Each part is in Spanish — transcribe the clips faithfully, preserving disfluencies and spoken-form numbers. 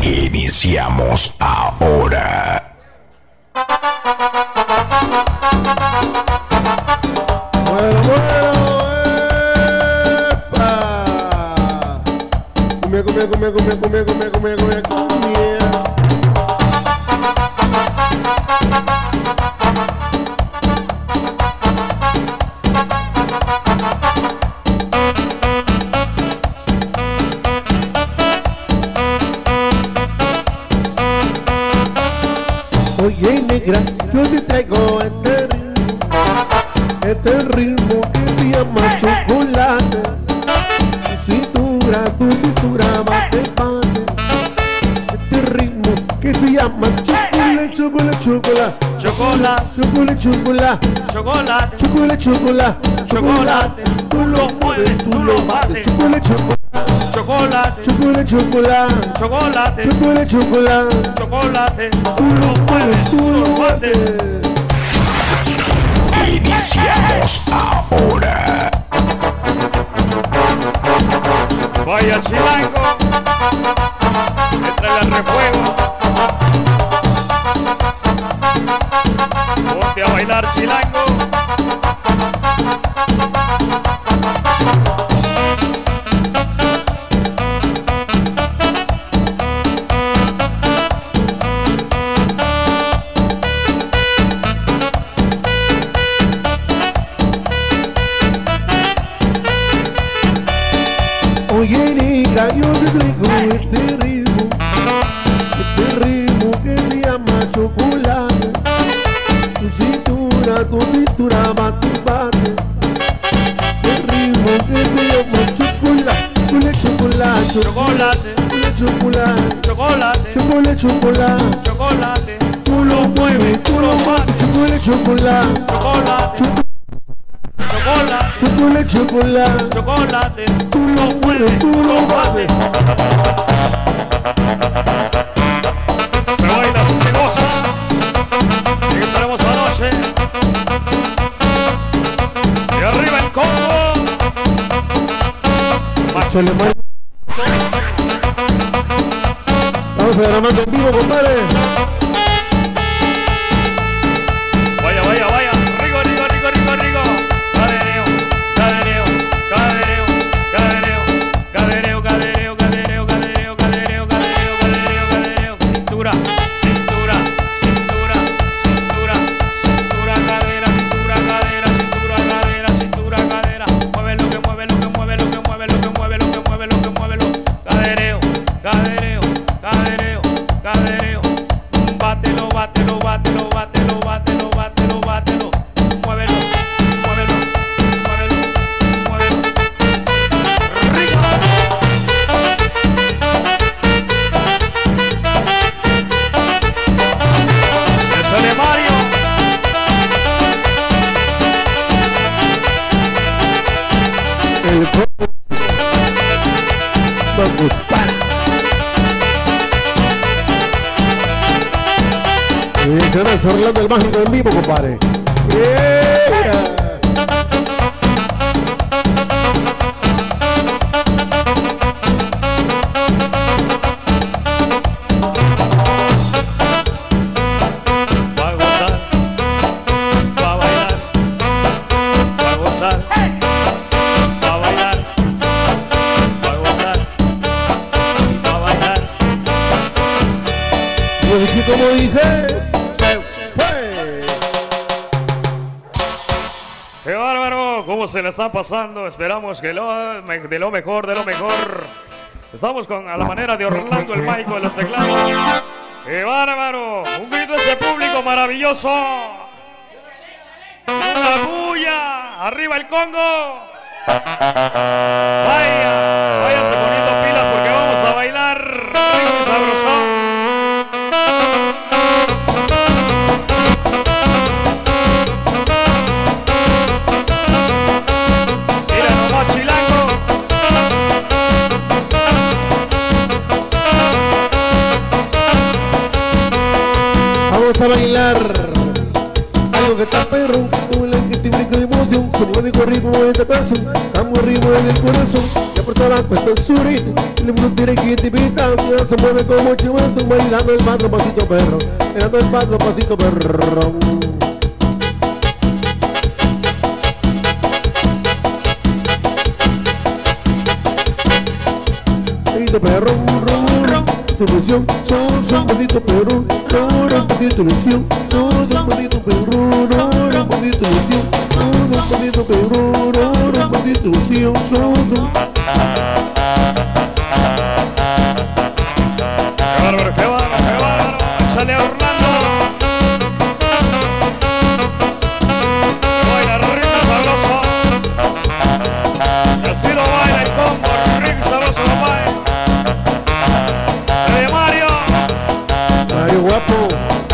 Iniciamos ahora. Bueno, bueno, epa. Cumbia, cumbia, cumbia, cumbia, cumbia, cumbia, cumbia, cumbia, cumbia. Oye negra, yo te traigo este ritmo, este ritmo que se llama chocolate. Tu cintura, tu cintura bate, bate. Este ritmo que se llama chocolate, chocolate, chocolate. Chocolate, Chocolate, chocolate, chocolate, chocolate, chocolate, chocolate. Tú lo mueves, tú lo bates. Chocolate, chocolate, Chocolate, chocolate, chocolate, chocolate, chocolate, chocolate. chocolate. Tú lo mueves, tú lo bates. Iniciamos ahora. Vaya chilango, entra el refuego. Ponte a bailar chilango. Oye negra, yo te traigo este ritmo, este ritmo que se llama chocolate. Tu cintura, tu cintura bate, bate. Este ritmo que se llama chocolate, chocolate, chocolate, Chocolate, chocolate, chocolate, chocolate, chocolate. chocolate. Tú lo mueves, tú lo bates. Chocolate, chocolate, Chocolate, chocolate, chocolate, chocolate. chocolate. Tú lo mueves, tú lo bates. Se baila, se goza. Y estaremos anoche. Y arriba el combo. Se le muere. Vamos a grabando en vivo, compadre. Vaya, vaya, vaya. Rico, rico, rico, rico, rico. Cadereo, cadereo, cadereo, cadereo, cadereo, cadereo, cadereo, cadereo, cadereo, cadereo, cadereo, cadereo. Cintura, cintura, cintura, cintura, cintura, cadera, cintura, cadera, cintura, cadera, cintura, cadera. Mueve lo que mueve, lo que mueve, lo que mueve, lo que mueve, lo que mueve, lo que mueve, lo. Cadereo, cadereo, cadereo, cadereo. Bátelo, bátelo, bátelo, bátelo, bátelo, bátelo, bátelo. Muévelo, muévelo, muévelo, muévelo. Rico. Échale, Mario. El combo. Vamos para. Y canal Orlando el Mágico en vivo, compadre. Yeah. Va a gozar, va a bailar, va a gozar, va a bailar, va a gozar, va a bailar. Yo dije como dije. Se fue. ¡Qué bárbaro! ¿Cómo se la están pasando? Esperamos que lo, de lo mejor, de lo mejor. Estamos con a la manera de Orlando el Mágico de los teclados. ¡Qué bárbaro! Un grito a ese público maravilloso. ¡Una bulla! ¡Arriba el Congo! Vaya, váyanse poniendo pilas porque vamos a bailar rico y sabrosón. Mira nomás, chilango. Vamos a bailar algo que está perro, un que te brinca de emoción, se mueve con ritmo de esta canción, estamos ritmo del corazón. por toda la cuesta surita. El mundo tiene que intimidar, se mueve como chivazo, bailando el paso pasito perro, bailando el paso pasito perro. Pasito perro, ilusión, son, son pasito perro, son, pasito ilusión, son, son pasito perro, son, pasito ilusión, son, pasito perro, son, pasito ilusión, son. ¡Qué bárbaro, qué bárbaro, qué bárbaro! ¡Échale a Orlando! ¡Que baila rico y sabroso! ¡Que así lo baila el combo! ¡Rico y sabroso lo baila! ¡De Mario! Mario guapo.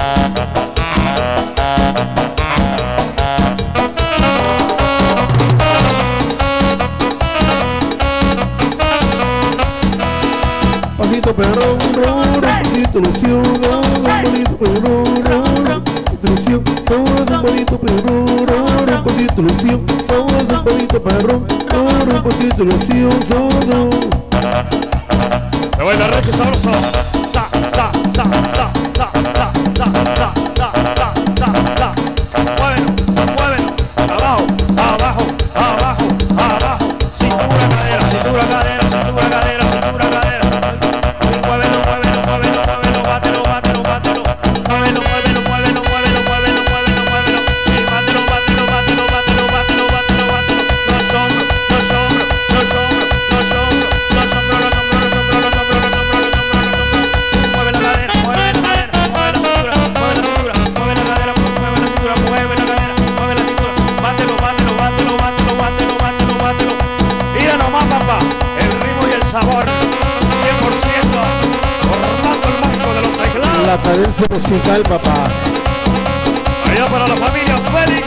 Pasito perro, pasito ilusión, pasito perro, pasito ilusión, pasito bonito perro, pasito ilusión, pasito bonito perro, pasito ilusión, ¡Se baila rico y sabroso! ¡Sa, sa, sa, sa, sa, sa, sa, sa, sa, sa, sa, sa! ¡Muévelo, muévelo! ¡Abajo, abajo, abajo, abajo! ¡Cintura, cadera, cintura, cadera, cintura, cadera, cintura, cadera! ¡Muévelo, muévelo, muévelo, muévelo! ¡Bátelo, bátelo, bátelo! ¡Muévelo, muévelo, muévelo, muévelo, muévelo, muévelo, muévelo! ¡Y bátelo, bátelo, bátelo, bátelo, bátelo, bátelo, bátelo! ¡Los hombros, los hombros, los hombros, los hombros, los hombros, los hombros, los hombros, los hombros, los hombros, los hombros, los hombros! ¡Mueve la cadera, mueve la cadera, mueve la cintura, mueve la cintura, mueve la cadera, mueve la cintura, mueve la cadera, mueve la cintura! ¡Bátelo, bátelo, bátelo, bátelo, bátelo, bátelo, bátelo! Mira nomás, papá, el ritmo y el sabor, cien por ciento, Orlando el mágico de los teclados. la cadencia musical, papá. Allá para la familia Félix.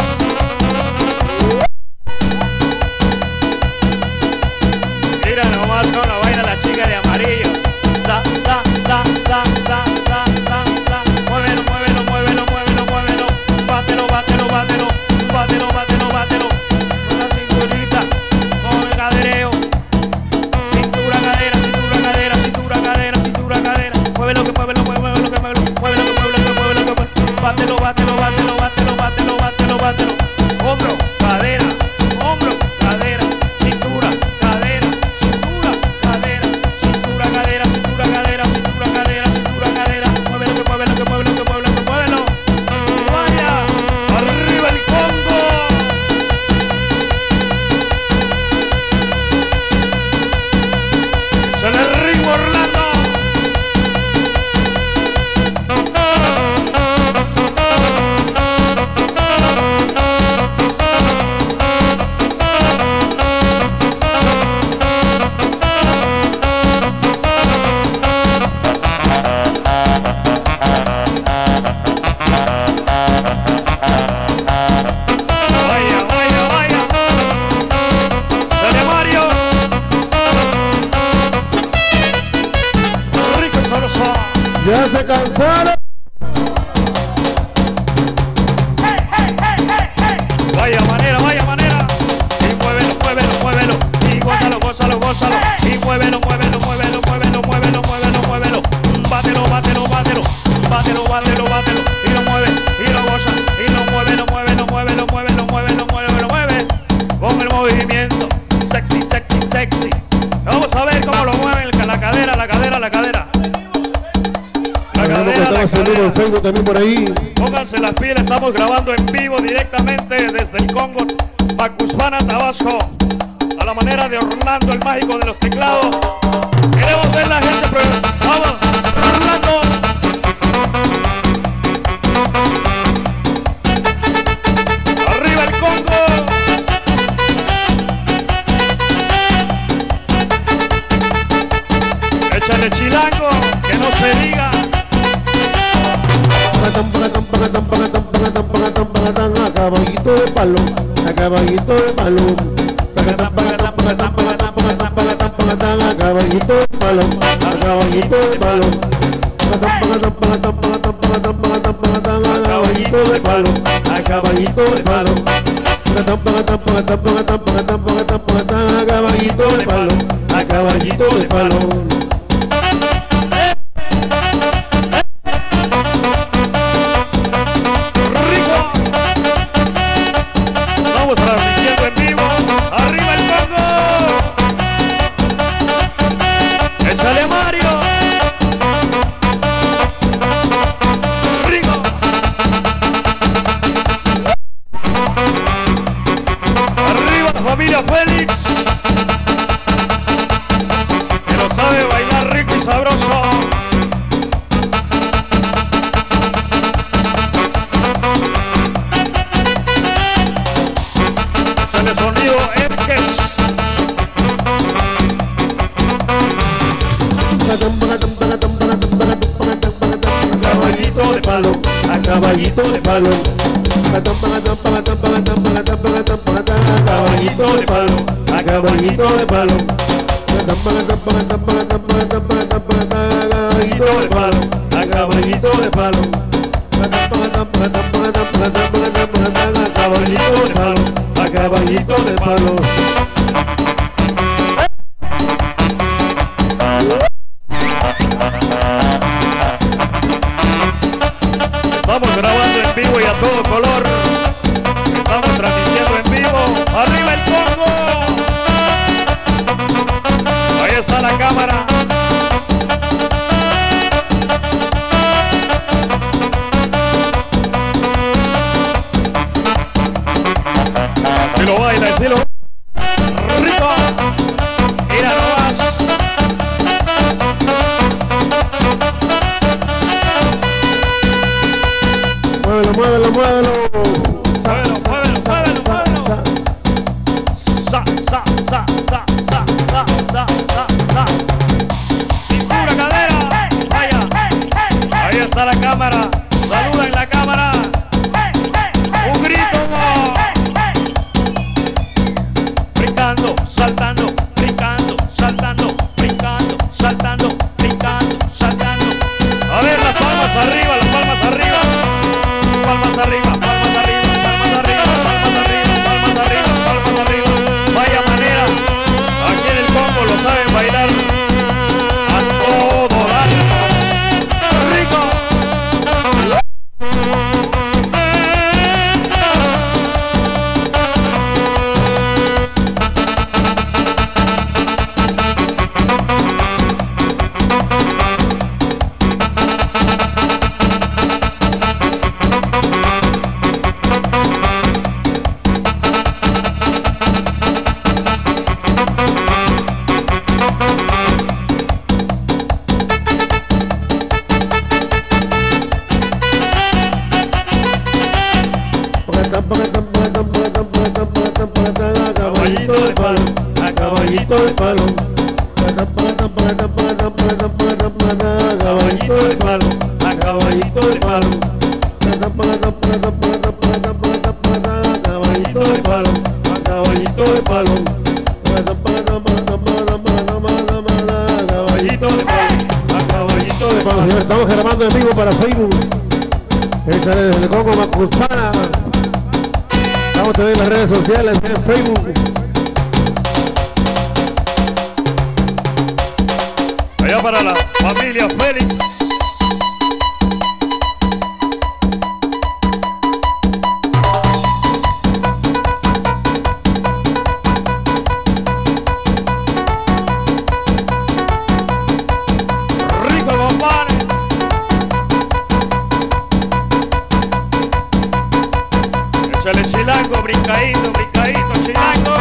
Mira nomás con la vaina la chica de amarillo. Sa, sa, sa, sa, sa, sa, sa, sa. Muévelo, muévelo, muévelo, muévelo, muévelo. Bátelo, bátelo, bátelo, bátelo, bátelo, bátelo. Con la cinturita, con el cadereo. Cintura, cadera, cintura, cadera, cintura, cadera, cintura, cadera. Muévelo, que muévelo, muévelo, que muévelo, muévelo, que muévelo, que muévelo, que muévelo. Bátelo, bátelo, bátelo, bátelo, bátelo, bátelo, bátelo. Hombro, cadera, hombro, cadera, cintura, cadera, cintura, cadera, cintura, cadera, cintura, cadera, cintura, cadera, cintura, cadera. Muévelo, que muévelo, que muévelo, que muévelo, que muévelo. Vaya, arriba el Congo. Se le ritmo Orlando. Vaya, vaya, vaya. Dale Mario. Rico y sabroso. Ya se cansaron. Vaya manera, vaya manera. Y muévelo, muévelo, muévelo. Y gózalo, gózalo, gózalo. Y muévelo, muévelo, muévelo, muévelo, muévelo, muévelo, muévelo. Bátelo, bátelo, bátelo. Bátelo, bátelo, bátelo. Y lo mueve, y lo goza. Y lo mueve, lo mueve, lo mueve, lo mueve, lo mueve, lo mueve, lo mueve. Con el movimiento. Sexy, sexy, sexy. Vamos a ver cómo lo mueven la cadera, la cadera, la cadera. La Fernando, que cadera, estaba la saliendo en cadera. Facebook también por ahí. Pónganse las pilas, estamos grabando en vivo directamente desde el Congo, Macuspana, Tabasco, a la manera de Orlando, el mágico de los teclados. Queremos ver la gente, pero vamos, Orlando. Arriba el Congo. Échale chilango, que no se diga. Pagatán, pagatán, pagatán, pagatán, pagatán, pagatán, pagatán, a caballito de palo, a caballito de palo. Pagatán, pagatán, pagatán, pagatán, pagatán, pagatán, pagatán, a caballito de palo, a caballito de palo. Pagatán, pagatán, pagatán, pagatán, pagatán, pagatán, pagatán, a caballito de palo, a caballito de palo. Pagatán, pagatán, pagatán, pagatán, pagatán, pagatán, pagatán, a caballito de palo, a caballito de palo. Rico. Vamos transmitiendo en vivo. Arriba el Congo. Échale Mario. Rico. Arriba la familia Félix. Que lo sabe bailar rico y sabroso. Échale sonido Erques. Pagatán, pagatán, pagatán, pagatán, pagatán, pagatán, pagatán, a caballito de palo, a caballito de palo. Pagatán, pagatán, pagatán, pagatán, pagatán, pagatán, pagatán, a caballito de palo, a caballito de palo. Pagatán, pagatán, pagatán, pagatán, pagatán, pagatán, pagatán, a caballito de palo, a caballito de palo. Pagatán, pagatán, pagatán, pagatán, pagatán, pagatán, pagatán, a caballito de palo, a caballito de palo. Estamos grabando en vivo y a todo color. Estamos transmitiendo en vivo. ¡Arriba el Congo! Ahí está la cámara. Si lo baila, si lo rico. Mira nomás. Muévelo, muévelo, muévelo. Muévelo, muévelo, muévelo, muévelo. Sa, sa, sa, sa, sa, sa, sa, sa, sa. Cintura, cadera. Vaya. Ahí está la cámara. Saluda en la cámara. Un grito. Brincando, saltando, brincando, saltando, brincando, saltando, brincando, saltando. A ver, las palmas arriba, las palmas arriba. Palmas arriba, palmas arriba, palmas arriba, palmas arriba, palmas arriba, palmas arriba. Vaya manera. Aquí en el Congo lo saben bailar a todo dar. Rico. Pagatán, pagatán, pagatán, pagatán, pagatán, pagatán, pagatán, a caballito de palo, a caballito de palo. Pagatán, pagatán, pagatán, pagatán, pagatán, pagatán, pagatán, a caballito de palo, a caballito de palo. Pagatán, pagatán, pagatán, pagatán, pagatán, pagatán, pagatán, a caballito de palo, a caballito de palo. Pagatán, pagatán, pagatán, pagatán, pagatán, pagatán, pagatán, a caballito de palo, a caballito de palo. Señor, estamos grabando en vivo para Facebook. Échale desde el Congo Macuspana. Estamos también en las redes sociales, en Facebook. Allá para la familia Félix. Rico, compadre. Échale chilango, brincadito, brincadito, chilango.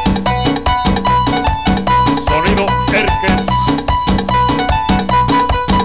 Sonido Erques.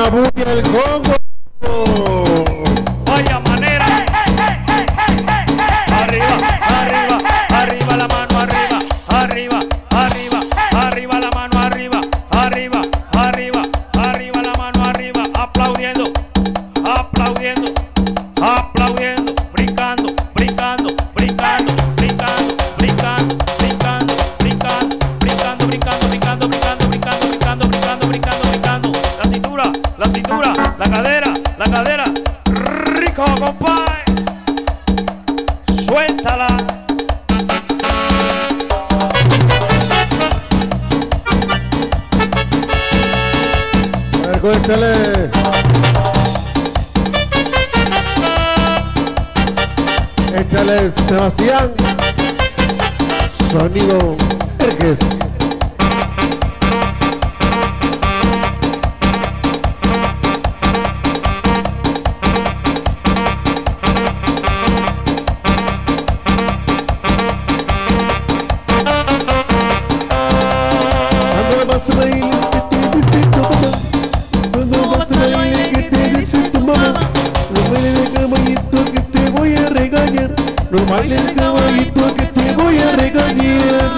una bulla el Congo. Vaya manera. Arriba, arriba, arriba la mano, arriba, arriba, arriba, arriba la mano, arriba, arriba, arriba, arriba la mano, arriba, aplaudiendo, aplaudiendo, aplaudiendo, brincando, brincando, brincando, brincando, brincando, brincando, brincando, brincando, brincando, brincando, brincando, brincando, brincando, brincando, brincando, brincando, la cintura, la cintura, la cadera, la cadera, rico, compadre, suéltala. A ver, cuéntale. Échale, Sebastián. Sonido Ergues. Cuando vas a bailar, que te dice tu mamá. Cuando vas a bailar, que te dice tu mamá. No bailes de caballito que te voy a regañar. No bailes de caballito que te voy a regañar.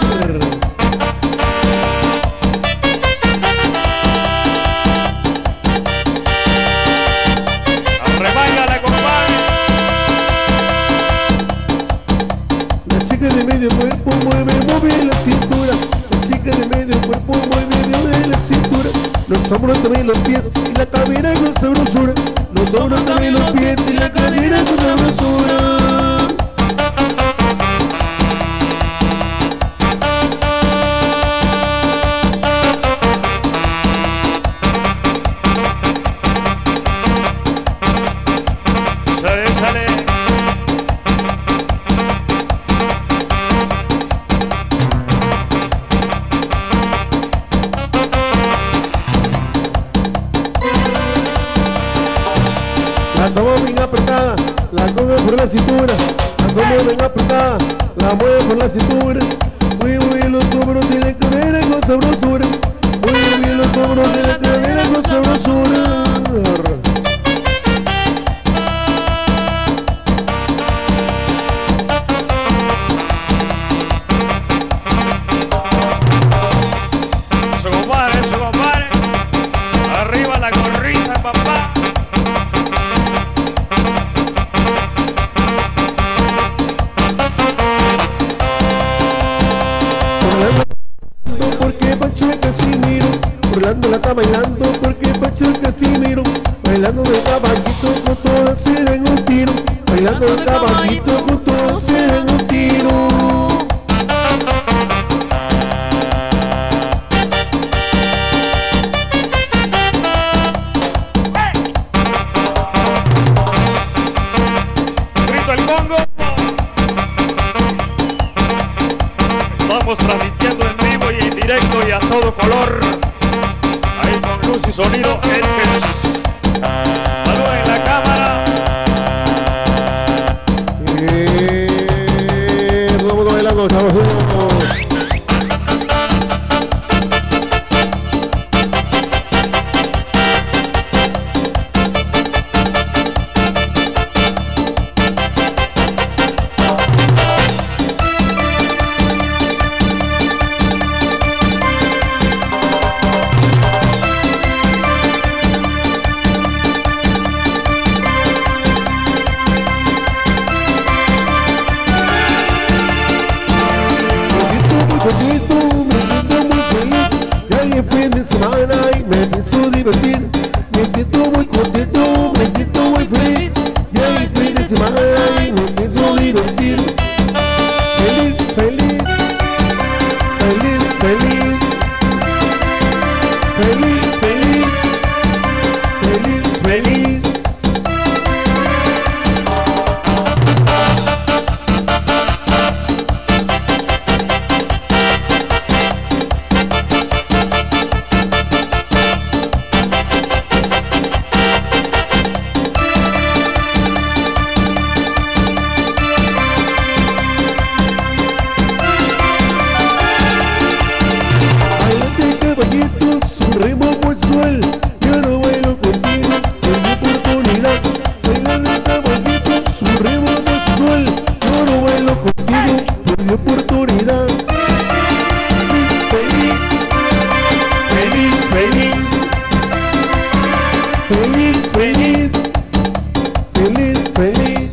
Arrebángala, compadre. La chica de medio cuerpo mueve, mueve la cintura. La chica de medio cuerpo mueve, mueve la cintura. Los hombros también los pies y la cadera con sabrosura. Los hombros también los pies y la cadera con sabrosura. Sale, sale. La tomo bien apretada, la coge por la cintura. La tomo bien apretada, la mueve por la cintura. Muy bien los hombros y la cadera con sabrosura. Muy bien los hombros y la cadera con sabrosura. Eso, compadre, eso, compadre. Arriba la gorrita, papá. Porque Pancho el Casimiro, burlando la está bailando. Porque Pancho el Casimiro, bailando de caballito con todo se en un tiro. Bailando de caballito con todo se en un tiro. Grito el Congo. Estamos transmitiendo en vivo y en directo y a todo color. Ahí con luz y sonido. Ergues. Salud en la cámara. Eh, todo el mundo bailando, chavos. Contento, me siento muy feliz. Ya es fin de semana y me pienso divertir. Me siento muy contento, me siento muy feliz. Ya es fin de semana y me pienso divertir. Feliz, feliz, feliz, feliz, feliz, feliz, feliz, feliz. Feliz, feliz, feliz, feliz.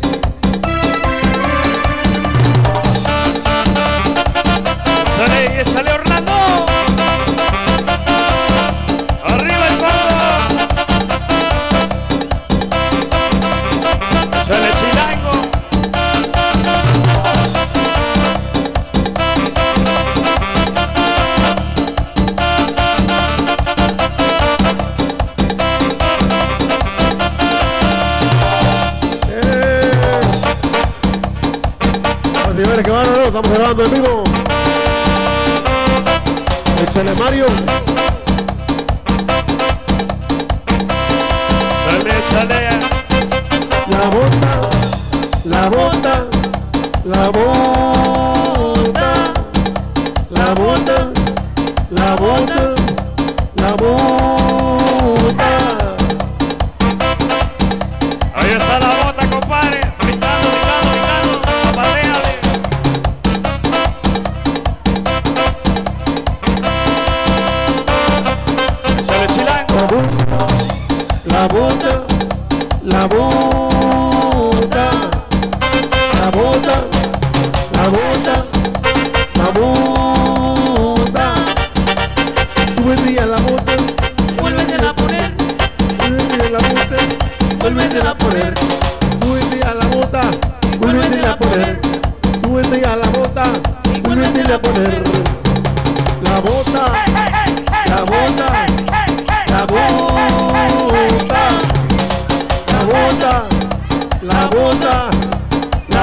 Sale, sale Orlando. Arriba el gordo. Sale Chilango. Señores, que van o no, estamos grabando en vivo. Échale Mario. Dale, échale. La bota, la bota, la bota, la bota, la bota, la bota. Ahí está la bota, compadre. Gritando, gritando, gritando. Zapateale. Sale Chilango. La bota, la bota, la bota, la bota, la bota. Tú vendías la bota, Vuélvete a poner. tú vendías la bota, Vuélvete a poner. tú vendías la bota, vuélvete a poner. Tú vendías la bota, vuélvete a poner. La bota, la bota, la bota, la bota, la bota, la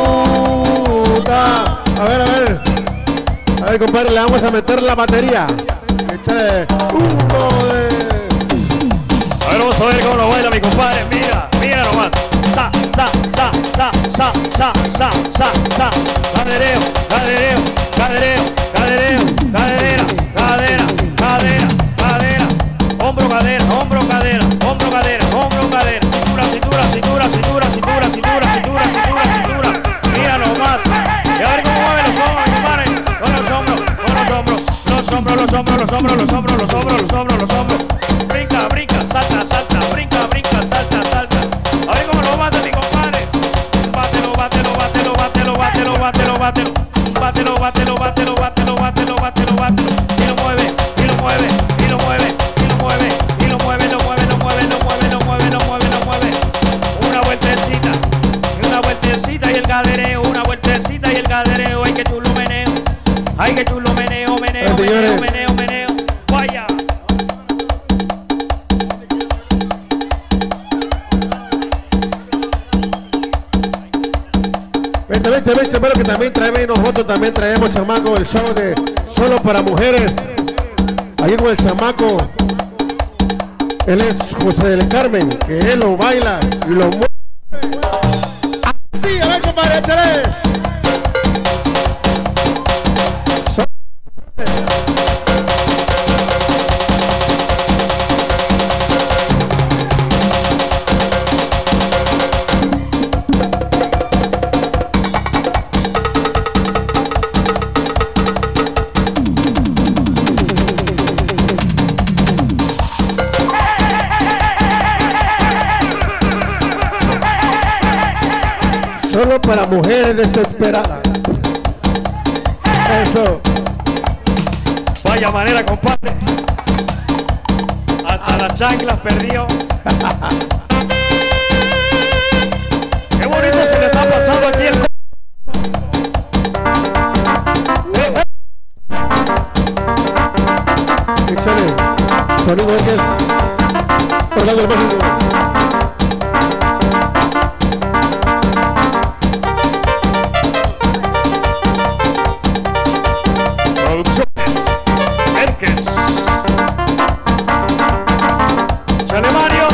bota. A ver, a ver. A ver, compadre, le vamos a meter la batería. Échale uno de... A ver, vamos a ver cómo lo baila mi compadre. Mira, mira nomás. Sa, sa, sa, sa, sa, sa, sa, sa, sa. Cadereo, cadereo, cadereo, cadereo, cadera, cadera, cadera, cadera. Hombro, cadera, hombro, cadera, hombro, cadera, hombro, cadera. Cintura, cintura, cintura, cintura, cintura, cintura, cintura, cintura, cintura. Mira nomás. Y a ver cómo mueve los hombros, compadre. Con los hombros, con los hombros, los hombros, los hombros, los hombros, los hombros, los hombros, los hombros, los hombros. Brinca, brinca, salta, salta, brinca, brinca, salta, salta. A ver cómo lo bate mi compadre. Bátelo, bátelo, bátelo, bátelo, bátelo, bátelo, bátelo. Bátelo, bátelo, bátelo, bátelo, bátelo, bátelo, bátelo. Y lo mueve, y lo mueve, y lo mueve, y lo mueve, y lo mueve, lo mueve, lo mueve, lo mueve, lo mueve, lo mueve, lo mueve. Una vueltecita, y una vueltecita y el cadereo, una vueltecita y el cadereo. Ay, que tú lo meneo, ay, que tú lo meneo, meneo, meneo, meneo, meneo. Vaya. Vente, vente, vente, pero que también traemos nosotros, también traemos, chamaco, el show de Solo para Mujeres. Ahí con el chamaco. Él es José del Carmen, que él lo baila y lo mueve. Así, a ver, compadre, échale. So- Solo para mujeres desesperadas. Eso. Vaya manera, compadre. Hasta las chanclas perdió. Qué bonito se le está pasando aquí el... Échale. Sonido que es Orlando el Mágico. Producciones Merques. Sale Mario.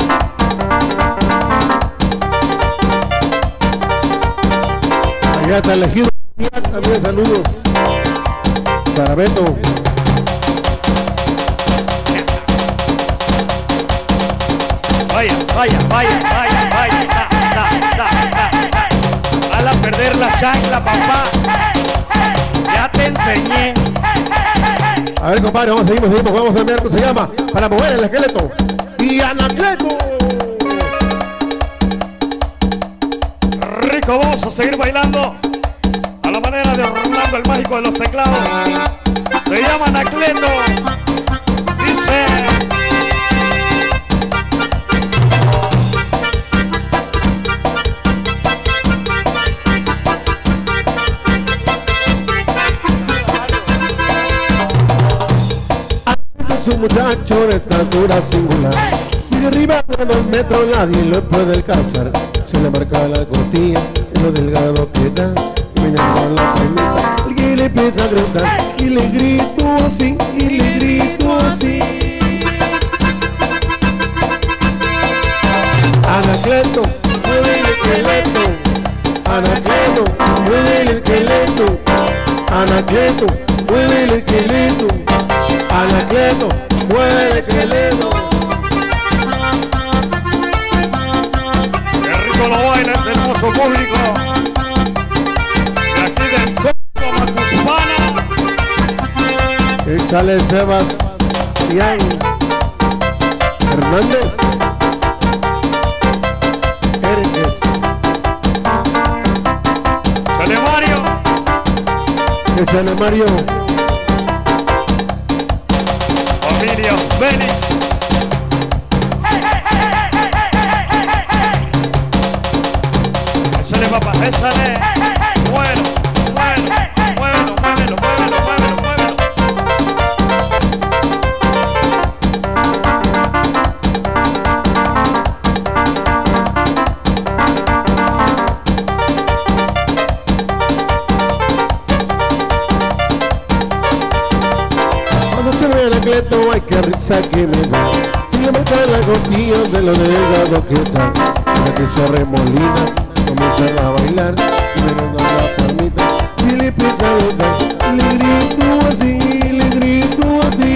Allá está elegido. También saludos para Beto. Vaya, vaya, vaya, vaya, vaya. Da, da, da, da, da. Al a perder la chancla, papá. Ya te enseñé. A ver, compadre, vamos, seguimos, seguimos, vamos a enviar, ¿cómo se llama? Para mover el esqueleto. y Anacleto. Rico, vamos a seguir bailando a la manera de Orlando el mágico de los teclados. Se llama Anacleto. Dice. Es un muchacho de estatura singular y de arriba de dos metros nadie lo puede alcanzar. Se le marca la costilla y lo delgado que da, mirando la palmita, el que le empieza a gritar y le grito así, y le grito así. Anacleto, mueve el esqueleto. Anacleto, mueve el esqueleto. Anacleto, mueve el esqueleto. Anacleto, mueve el esqueleto. Qué rico lo baila ese hermoso público de aquí del Congo Macuspana. Échale Sebastián Hernández Hérquez. Échale Mario. Échale Mario. Familia Félix. Échale papá, échale. Bueno, bueno, muévelo, muévelo, muévelo, muévelo, muévelo. Cuando se ve el Anacleto, ay qué risa que me da. Si le marca la costilla de lo delgado que está, para que se remolina, comienzan a bailar, mirando la palmita, y le empieza a tocar, y le grito así, le grito así.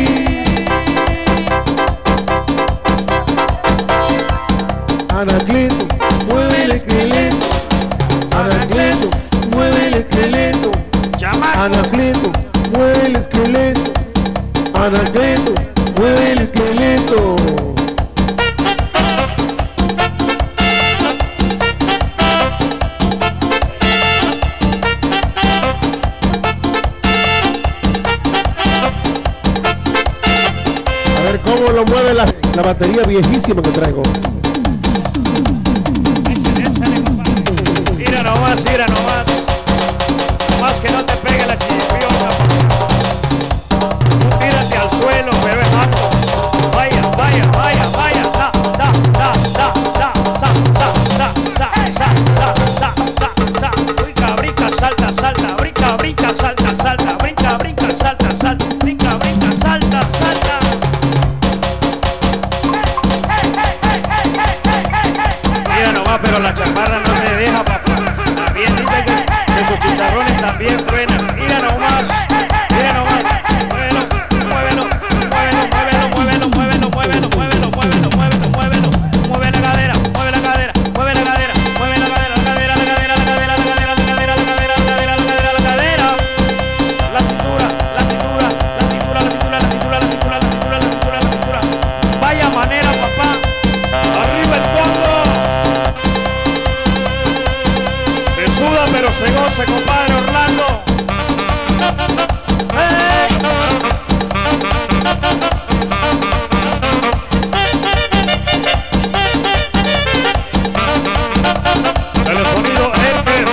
Anacleto, mueve el esqueleto. Anacleto, mueve el esqueleto. Anacleto, mueve el esqueleto. Anacleto, mueve el esqueleto. A ver cómo lo mueve la, la batería viejísima que traigo. Mira nomás, mira nomás. Nomás que no te pegue la chiripiona. Tú tírate al suelo, bebé mato. Vaya, vaya, vaya, vaya. Da, da, da, da, da, sa, sa, sa, sa, sa, sa, sa, sa, sa. Brinca, brinca, salta, salta. Brinca, brinca, salta, salta. Brinca, brinca, salta, salta. Brinca, brinca, salta, salta. Mira nomás, pero la chaparra no me deja, papá. También dice que, que sus chicharrones también truenan. Mira nomás, mira nomás. Muévelo, muévelo, muévelo, muévelo, muévelo, muévelo, muévelo, muévelo, muévelo, muévelo. Mueve la cadera, mueve la cadera, mueve la cadera, mueve la cadera, la cadera, la cadera, la cadera, la cadera, la cadera, la cadera, la cadera, la cadera, la cadera. La cintura, la cintura, la cintura, la cintura, la cintura, la cintura, la cintura, la cintura, la cintura. Vaya manera, papá. Arriba el fondo. Se suda pero se goza, compadre Orlando. ¡Hey! El sonido Hércules.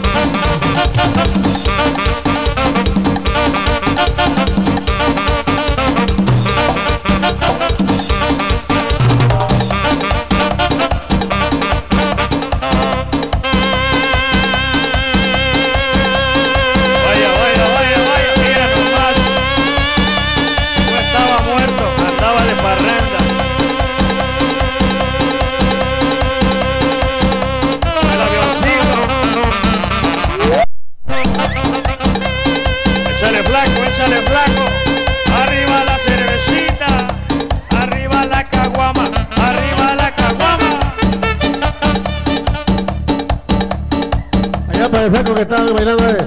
Vaya, vaya, vaya, vaya, mira nomás. No estaba muerto, andaba de parranda. El avioncito. Échale flaco, échale flaco. Arriba la cervecita. Arriba la caguama. Arriba la caguama. Allá para el flaco que estaba bailando ahí.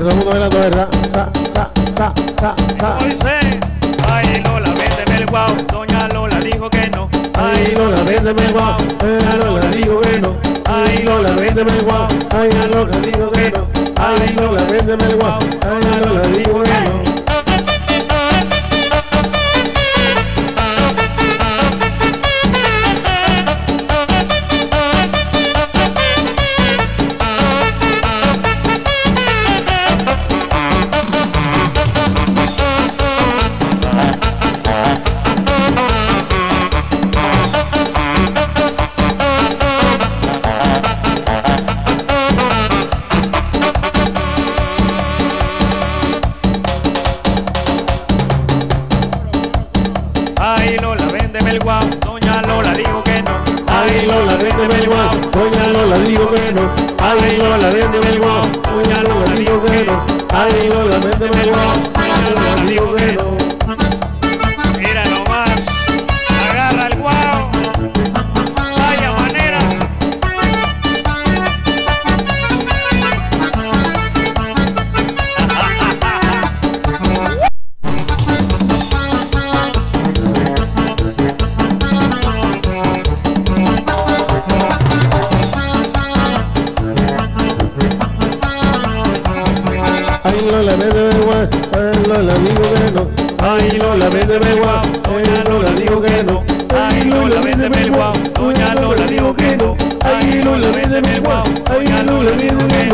todo el mundo bailando, ¿verdad? Sa, sa, sa, sa, sa. ¿Cómo dice? Ay, Lola, véndeme el guau. Doña Lola dijo que no. Ay, Lola, véndeme el guau. Ay, Lola, digo que no. Ay, Lola, véndeme el guau. Ay, Lola, digo que no. Ay, Lola, véndeme el guau. Ay, Lola, digo que no. Ay, Lola, véndeme el guau. Doña Lola dijo que no. Ay, Lola, véndeme el guau. Doña Lola, digo que no. Ay, Lola, véndeme el guau. Doña Lola, digo que no. Ay, Lola, véndeme el guau. Doña Lola, digo que no. Mira nomás. Agarra el guau. Vaya manera. Ay, Lola, véndeme el guau. Ay, Lola, digo que no. Ay, Lola, véndeme el guau. Doña Lola, digo que no. Ay, Lola, véndeme el guau. Doña Lola dijo que no. Ay, Lola, véndeme el guau. Ay, Lola, digo que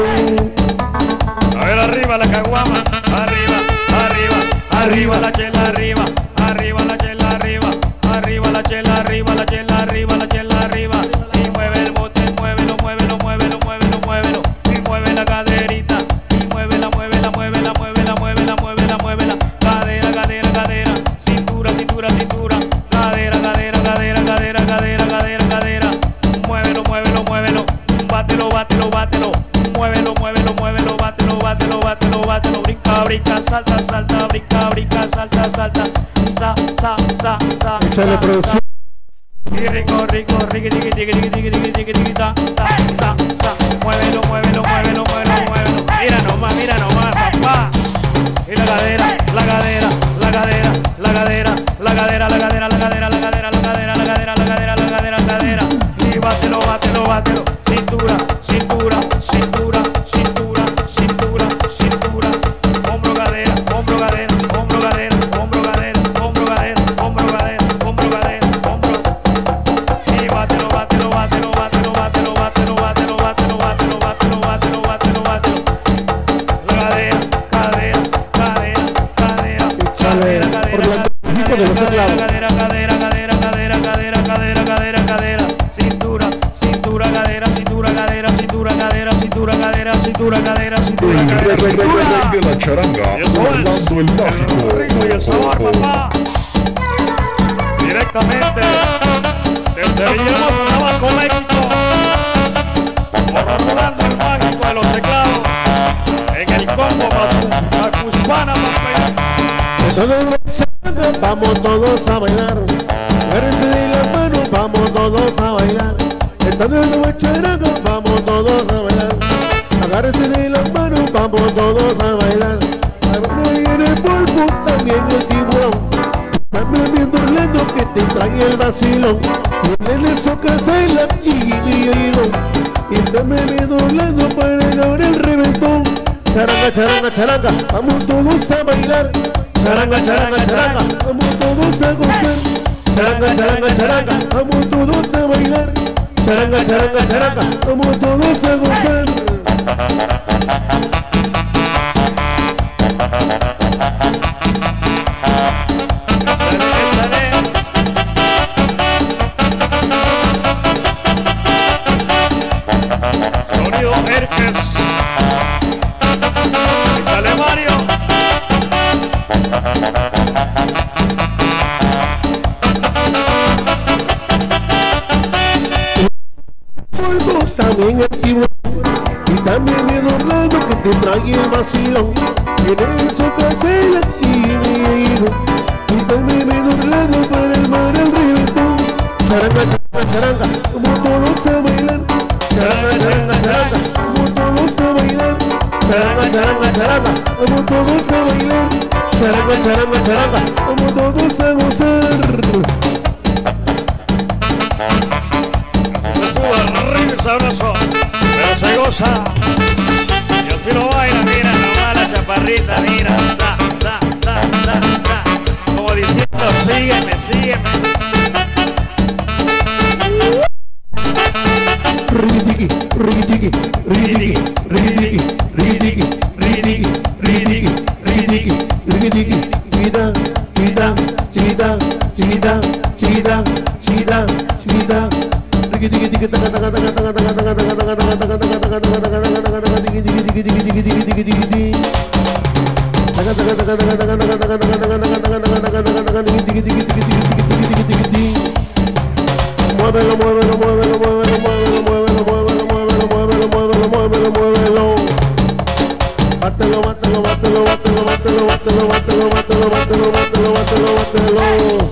no. A ver, arriba la caguama. Arriba, arriba, arriba la chela, arriba. Arriba la chela, arriba. Arriba la chela, arriba, la chela, arriba, la chela, arriba. Y mueve el bote, muévelo, muévelo, muévelo, muévelo, muévelo. Y mueve la caderita. Y muévela, muévela, muévela, muévela, muévela, muévela, muévela. Cadera, cadera, cadera. Cintura, cintura, cintura. Cadera, cadera, cadera, cadera, cadera, cadera, cadera. Muévelo, muévelo, muévelo. Bátelo, bátelo, bátelo. Muévelo, muévelo, muévelo. Bátelo, bátelo, bátelo, bátelo. Brinca, brinca, salta, salta, brinca, brinca, salta, salta. Sa, sa, sa, sa. Échale sa, producción. y rico, rico, riqui, tiqui, tiqui, tiqui, tiqui, tiqui, tiqui, tiqui, ta, sa, sa, sa. Muévelo, muévelo, muévelo, muévelo, muévelo. Mira nomás, mira nomás, papá. Y la cadera, la cadera, la cadera, la cadera, la cadera, la cadera, la cadera, la cadera, la cadera, la cadera, la cadera, la cadera, la cadera. Y bátelo, bátelo, bátelo. Cintura, cintura, cintura, cintura, cintura, cintura. Hombro, cadera, hombro, cadera, hombro, cadera, hombro, cadera, hombro, cadera, hombro, cadera, hombro, cadera, hombro. Y bátelo, bátelo, bátelo, bátelo, bátelo, bátelo, bátelo, bátelo, bátelo, bátelo, bátelo, bátelo, bátelo. La cadera, cadera, cadera, cadera, Échale por los hijos de los teclados. cadera, cadera, cadera, cadera, cadera, cadera, cadera, cadera, cintura, cintura, cadera, cintura, cadera, cintura, cadera, cintura, cadera, cintura, cadera, cintura, El cadera, rey, rey, rey, cintura. rey de la charanga, Eso es. Orlando el mágico. Rico y el sabor, papá. Directamente desde Villahermosa, Tabasco, México. Orlando el mágico de los teclados. En el combo Mazu, la Cuspana, papá. Entonces, vamos todos a bailar. Agárrense de las manos, vamos todos a bailar. Entonces, vamos todos a bailar. Agárrense de las manos, vamos todos a bailar. En el polvo también el tiburón. Dame viendo Orlando que te trae el vacilón. Ponele socacela y guinillo. Y dame viendo Orlando para ganar el reventón. Charanga, charanga, charanga, vamos todos a bailar. Charanga, charanga, charanga, vamos todos a gozar. Charanga, charanga, charanga, vamos todos a bailar. Charanga, charanga, charanga, vamos todos a gozar. Sonido Herkes. Dale, Mario. Polvo también el tiburón. Y también viendo Orlando que te trae el vacilón. Tiene socacela y guinillo. Y también viendo Orlando para el mar el reventón. Charanga, charanga, charanga, vamos todos a bailar. Charanga, charanga, charanga, vamos todos a bailar. charanga, charanga, charanga, vamos todos a bailar. Charanga, charanga, charanga, vamos todos a gozar. Así se sube rico y sabroso, pero se goza. Y así lo baila, mira, nomás la chaparrita, mira, sa, sa, sa, sa, sa. Como diciendo, sígueme, sígueme. Rigitiki, rigitiki, rigitiki, rigitiki, rigitiki, rigitiki, rigitiki, rigitiki, rigitiki, chiquita, chiquita, chiquita, chiquita, chiquita, chiquita, chiquita, rigitiki, tiki, taca, taca, taca, taca, taca, taca, taca, taca, taca, taca, taca, taca, taca, taca, taca, taca, tiki, tiki, tiki, tiki, tiki, tiki, tiki, tiki, tiki. Taca, taca, taca, taca, taca, taca, taca, taca, taca, taca, taca, taca, taca, taca, tiki, tiki, tiki, tiki, tiki, tiki, tiki, tiki, tiki. Muévelo, muévelo, muévelo, muévelo, muévelo, muévelo, muévelo, muévelo, muévelo, muévelo, muévelo, muévelo. Bátelo, bátelo, bátelo, bátelo, bátelo, bátelo, bátelo, bátelo, bátelo, bátelo, bátelo, bátelo.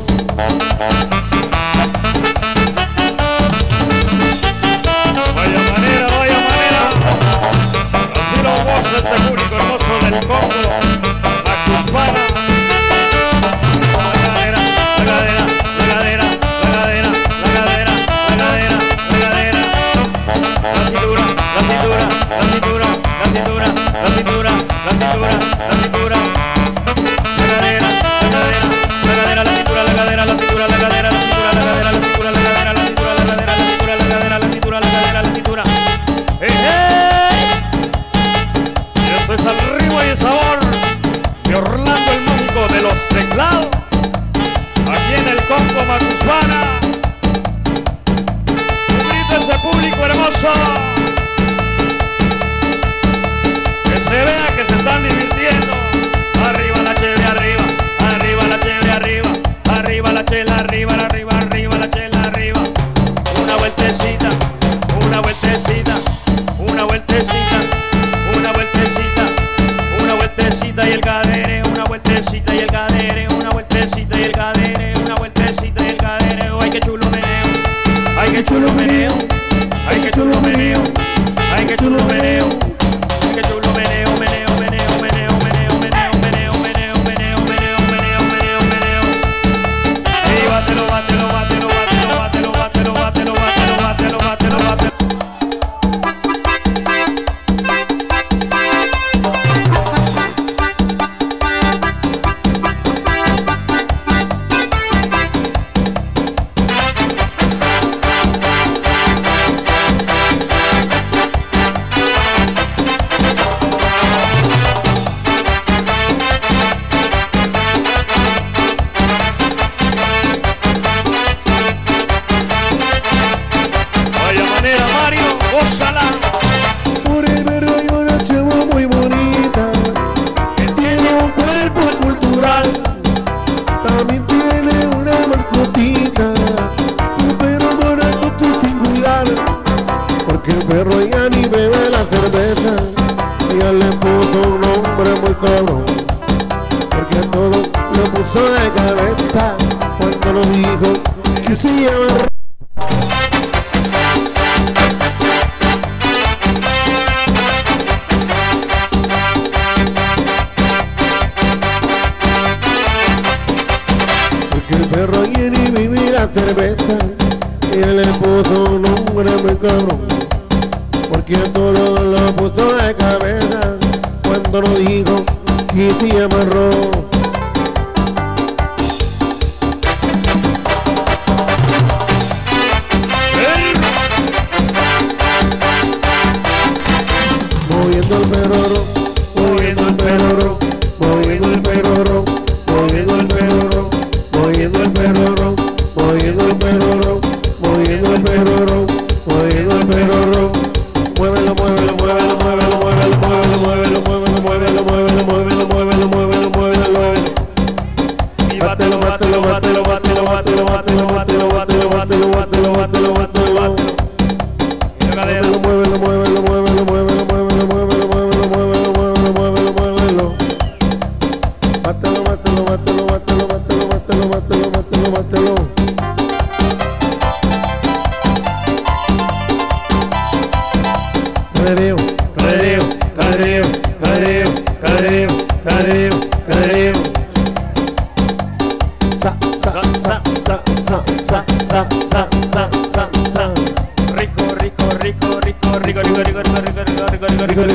Vaya manera, vaya manera. Así lo goza este público hermoso del Congo, Macuspana. La cadera, la cadera, la cadera, la cadera, la cadera, la cadera, la cadera. La cintura, la cintura, la cintura, la cintura, la cintura, la cintura, la cintura. La cadera, la cadera, la cadera, la cintura, la cadera, la cintura, la cadera, la cintura, la cadera, la cintura, la cadera, la cintura, la cadera, la cintura, la cadera, la cintura, la cadera, la cintura. ¡Hey, hey! Y eso es el ritmo y el sabor de Orlando el mágico de los teclados, aquí en el Congo Macuspana. Un grito a ese público hermoso, que se vea que se están divirtiendo. Arriba la chela, arriba, arriba la chela, arriba, arriba la chela, arriba, arriba, arriba la chela, arriba. Una vueltecita, una vueltecita, una vueltecita, una vueltecita, una vueltecita y el cadere, una vueltecita y el cadere, una vueltecita y el cadere, una vueltecita y el cadere. Ay, qué chulo meneo, ay, qué chulo meneo, ay, qué chulo meneo, ay, qué chulo meneo, ay, qué chulo meneo, meneo, meneo, meneo, meneo, meneo, meneo, meneo, meneo, meneo, meneo, meneo, meneo. Y bátelo, bátelo, bátelo, bátelo, bátelo, bátelo, bátelo, bátelo, bátelo, bátelo, bátelo. Vaya manera, Mario, gózala. Por el perro hay una chava muy bonita, que tiene un cuerpo escultural, también tiene una mascotita, un perro dorado muy singular, porque el perro ya ni bebe la cerveza, ella le puso un nombre muy cabrón, porque a todo lo puso de cabeza, cuando lo dijo que se llama. Porque el perro quiere vivir la cerveza y él le puso un nombre muy cabrón, porque a todo lo puso de cabeza cuando lo dijo que se amarró. Moviendo el perro, moviendo el perro, moviendo el perro, moviendo el perro, moviendo el perro, moviendo el perro, moviendo el perro, moviendo el perro. Muévelo, muévelo, muévelo, muévelo, muévelo, muévelo, muévelo, muévelo, muévelo, muévelo, muévelo, muévelo, muévelo, muévelo, muévelo. Bátelo, bátelo, bátelo, bátelo, bátelo, bátelo, bátelo, bátelo, bátelo, bátelo, bátelo, bátelo, bátelo. Muévelo, muévelo, muévelo, muévelo, muévelo, muévelo, muévelo, muévelo, muévelo, muévelo, muévelo, muévelo. Bátelo,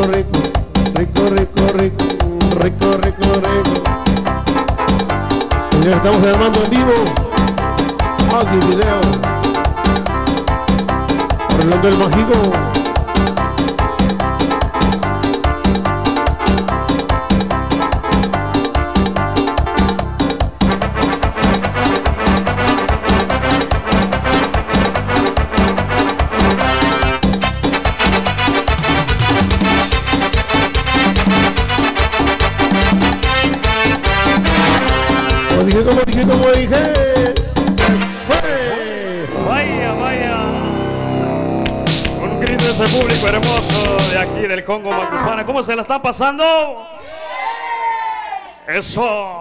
rico, rico, rico, rico, rico, rico, rico, rico. Señores, estamos grabando en vivo, audio y video. Orlando el Mágico. Como dije, como dije, como dije, se fue. Vaya, vaya. Un grito de ese público hermoso de aquí del Congo Macuspana. ¿Cómo se la está pasando? Eso.